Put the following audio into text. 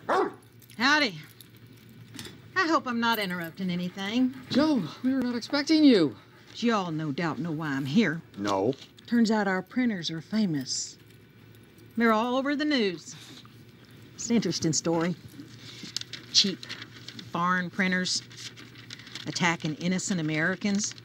Howdy. I hope I'm not interrupting anything. Joe, we were not expecting you. You all no doubt know why I'm here. No. Turns out our printers are famous. They're all over the news. It's an interesting story. Cheap foreign printers attacking innocent Americans.